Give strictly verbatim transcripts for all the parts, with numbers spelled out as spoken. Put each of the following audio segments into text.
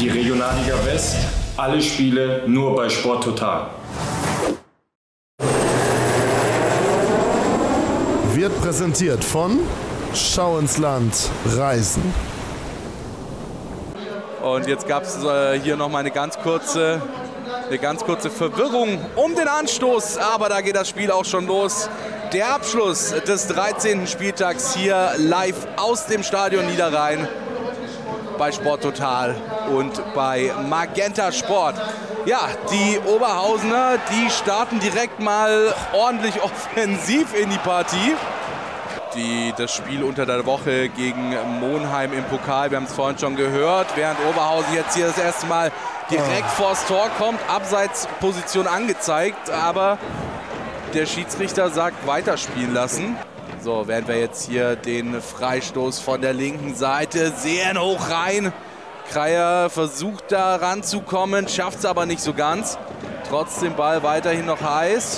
die Regionalliga West. Alle Spiele nur bei Sport Total. Wird präsentiert von Schau ins Land Reisen. Und jetzt gab es äh, hier noch mal eine ganz kurze, eine ganz kurze Verwirrung um den Anstoß, aber da geht das Spiel auch schon los. Der Abschluss des dreizehnten Spieltags hier live aus dem Stadion Niederrhein bei Sport Total und bei Magenta Sport. Ja, die Oberhausener, die starten direkt mal ordentlich offensiv in die Partie. Die, das Spiel unter der Woche gegen Monheim im Pokal, wir haben es vorhin schon gehört, während Oberhausen jetzt hier das erste Mal direkt oh. vors Tor kommt, Abseitsposition angezeigt, aber der Schiedsrichter sagt weiterspielen lassen. So, während wir jetzt hier den Freistoß von der linken Seite sehen, hoch rein. Kreier versucht da ranzukommen, schafft es aber nicht so ganz. Trotzdem Ball weiterhin noch heiß.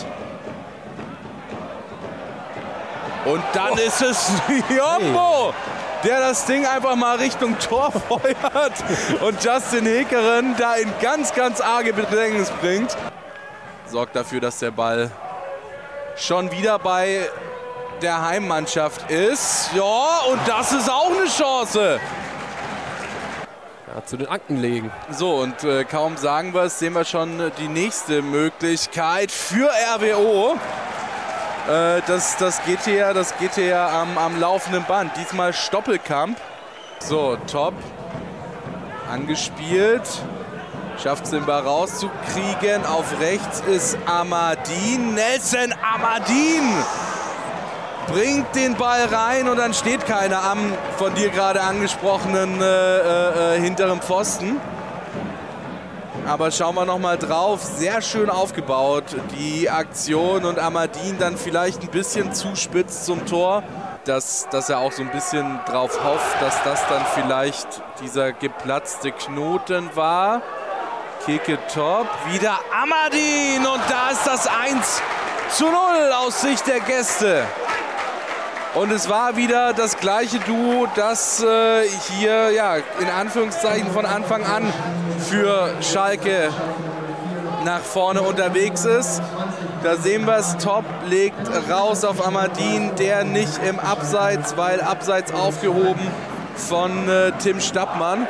Und dann oh. ist es Niombo, der das Ding einfach mal Richtung Tor feuert und Justin Hekeren da in ganz, ganz arge Bedrängnis bringt. Sorgt dafür, dass der Ball schon wieder bei der Heimmannschaft ist. Ja, und das ist auch eine Chance. Ja, zu den Akten legen. So, und äh, kaum sagen wir es, sehen wir schon die nächste Möglichkeit für R W O. Äh, das, das geht hier, das geht hier am, am laufenden Band. Diesmal Stoppelkamp. So, Top. Angespielt. Schafft es den Ball rauszukriegen. Auf rechts ist Amadin. Nelson Amadin bringt den Ball rein und dann steht keiner am von dir gerade angesprochenen äh, äh, hinteren Pfosten. Aber schauen wir noch mal drauf. Sehr schön aufgebaut, die Aktion. Und Amadin dann vielleicht ein bisschen zu spitz zum Tor. Dass, dass er auch so ein bisschen drauf hofft, dass das dann vielleicht dieser geplatzte Knoten war. Keke Top. Wieder Amadin. Und da ist das eins zu null aus Sicht der Gäste. Und es war wieder das gleiche Duo, das äh, hier ja, in Anführungszeichen von Anfang an für Schalke nach vorne unterwegs ist. Da sehen wir es, Top legt raus auf Amadin, der nicht im Abseits, weil Abseits aufgehoben von äh, Tim Stappmann.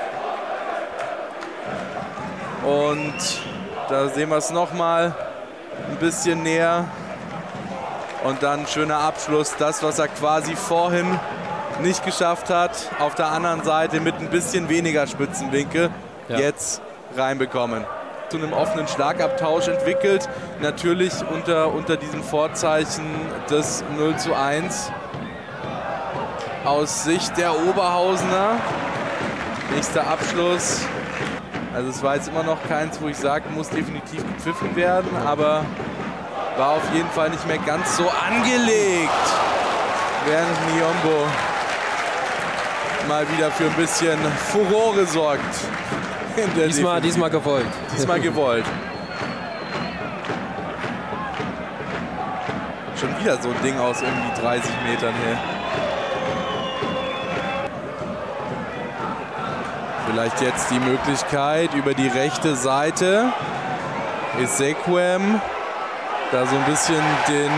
Und da sehen wir es nochmal ein bisschen näher. Und dann schöner Abschluss, das, was er quasi vorhin nicht geschafft hat, auf der anderen Seite mit ein bisschen weniger Spitzenwinkel, ja. Jetzt reinbekommen. Zu einem offenen Schlagabtausch entwickelt, natürlich unter, unter diesem Vorzeichen des null zu eins. Aus Sicht der Oberhausener. Nächster Abschluss. Also es war jetzt immer noch keins, wo ich sage, muss definitiv gepfiffen werden, aber war auf jeden Fall nicht mehr ganz so angelegt, während Niombo mal wieder für ein bisschen Furore sorgt. In der diesmal, diesmal gewollt. Diesmal gewollt. Schon wieder so ein Ding aus irgendwie dreißig Metern her. Vielleicht jetzt die Möglichkeit über die rechte Seite. Ezequem. Da so ein bisschen den,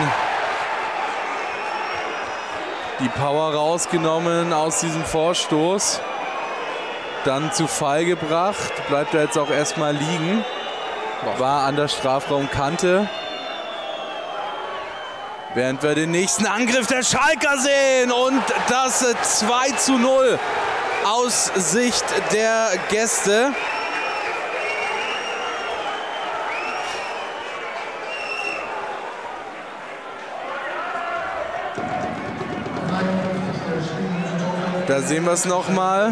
die Power rausgenommen aus diesem Vorstoß. Dann zu Fall gebracht. Bleibt er jetzt auch erstmal liegen. War an der Strafraumkante. Während wir den nächsten Angriff der Schalker sehen. Und das zwei zu null aus Sicht der Gäste. Da sehen wir es nochmal.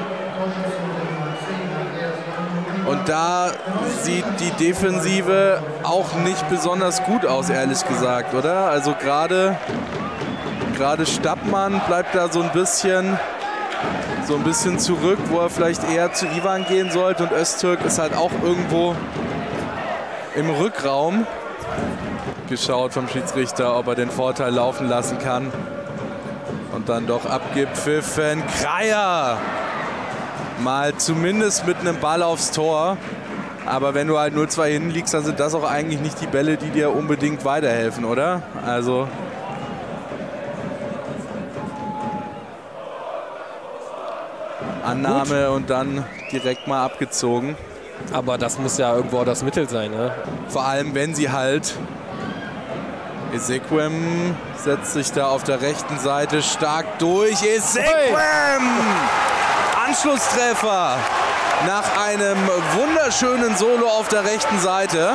Und da sieht die Defensive auch nicht besonders gut aus, ehrlich gesagt, oder? Also gerade gerade Stappmann bleibt da so ein bisschen so ein bisschen zurück, wo er vielleicht eher zu Ivan gehen sollte. Und Öztürk ist halt auch irgendwo im Rückraum. Geschaut vom Schiedsrichter, ob er den Vorteil laufen lassen kann. Und dann doch abgepfiffen. Kreier mal zumindest mit einem Ball aufs Tor. Aber wenn du halt null zwei hinten liegst, dann sind das auch eigentlich nicht die Bälle, die dir unbedingt weiterhelfen, oder? Also Annahme Gut. und dann direkt mal abgezogen. Aber das muss ja irgendwo das Mittel sein, ne? Vor allem, wenn sie halt... Ezequem setzt sich da auf der rechten Seite stark durch. Ezequem! Anschlusstreffer nach einem wunderschönen Solo auf der rechten Seite.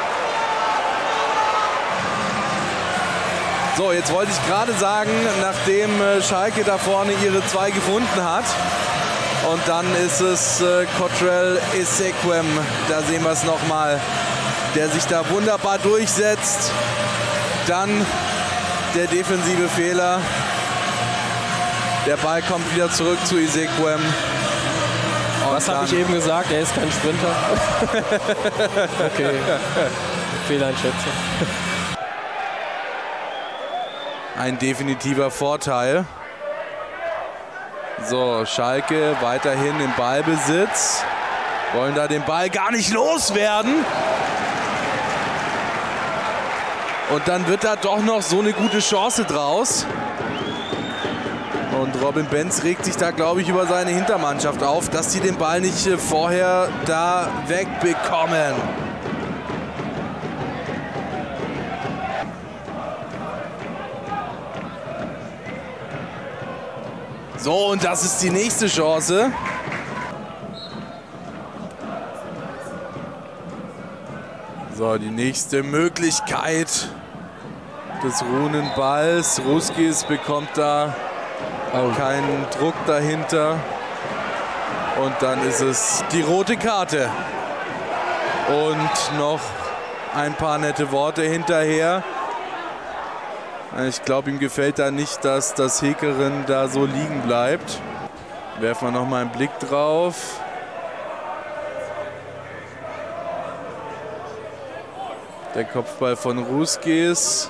So, jetzt wollte ich gerade sagen, nachdem Schalke da vorne ihre zwei gefunden hat. Und dann ist es äh, Cottrell Ezequem, da sehen wir es nochmal, der sich da wunderbar durchsetzt. Dann der defensive Fehler. Der Ball kommt wieder zurück zu Ezequem. Was habe ich eben gesagt? Er ist kein Sprinter. Okay, Fehleinschätzung. Ein definitiver Vorteil. So, Schalke weiterhin im Ballbesitz. Wollen da den Ball gar nicht loswerden. Und dann wird da doch noch so eine gute Chance draus. Und Robin Benz regt sich da, glaube ich, über seine Hintermannschaft auf, dass sie den Ball nicht vorher da wegbekommen. So, und das ist die nächste Chance. So, die nächste Möglichkeit des ruhenden Balls. Ruskis bekommt da keinen Druck dahinter. Und dann ist es die rote Karte. Und noch ein paar nette Worte hinterher. Ich glaube, ihm gefällt da nicht, dass das Hekerin da so liegen bleibt. Werfen wir noch mal einen Blick drauf. Der Kopfball von Ruskis.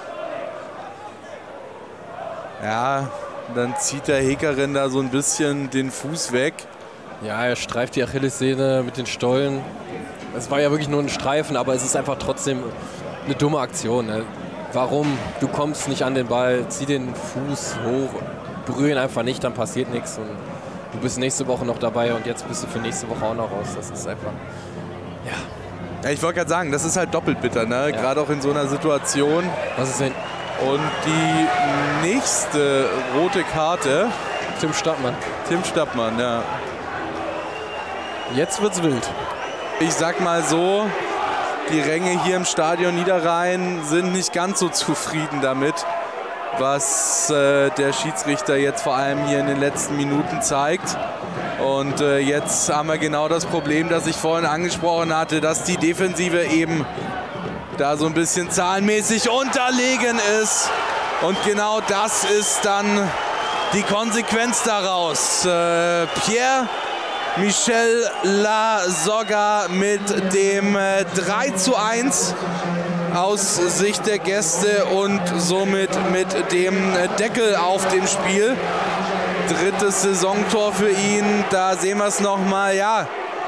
Ja, dann zieht der Hekerin da so ein bisschen den Fuß weg. Ja, er streift die Achillessehne mit den Stollen. Es war ja wirklich nur ein Streifen, aber es ist einfach trotzdem eine dumme Aktion. Ne? Warum? Du kommst nicht an den Ball, zieh den Fuß hoch, berühr ihn einfach nicht, dann passiert nichts. Und du bist nächste Woche noch dabei und jetzt bist du für nächste Woche auch noch raus. Das ist einfach, ja. Ja, ich wollte gerade sagen, das ist halt doppelt bitter, ne? Ja. Gerade auch in so einer Situation. Was ist denn? Und die nächste rote Karte. Tim Stadtmann. Tim Stadtmann, ja. Jetzt wird's wild. Ich sag mal so, die Ränge hier im Stadion Niederrhein sind nicht ganz so zufrieden damit, was äh, der Schiedsrichter jetzt vor allem hier in den letzten Minuten zeigt. Und äh, jetzt haben wir genau das Problem, das ich vorhin angesprochen hatte, dass die Defensive eben da so ein bisschen zahlenmäßig unterlegen ist. Und genau das ist dann die Konsequenz daraus. Äh, Pierre Michel Lasogga mit dem äh, drei zu eins aus Sicht der Gäste und somit mit dem Deckel auf dem Spiel. Drittes Saisontor für ihn, da sehen wir es nochmal, ja,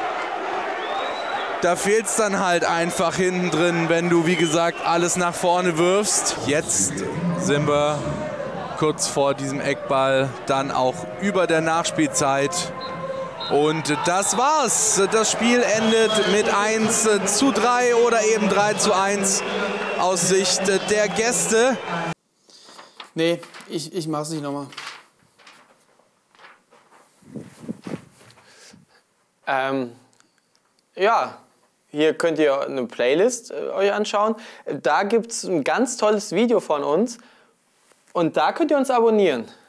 da fehlt es dann halt einfach hinten drin, wenn du, wie gesagt, alles nach vorne wirfst. Jetzt sind wir kurz vor diesem Eckball, dann auch über der Nachspielzeit. Und das war's. Das Spiel endet mit eins zu drei oder eben drei zu eins aus Sicht der Gäste. Nee, ich, ich mach's nicht nochmal. Ähm, ja, hier könnt ihr eine Playlist äh, euch anschauen. Da gibt es ein ganz tolles Video von uns und da könnt ihr uns abonnieren.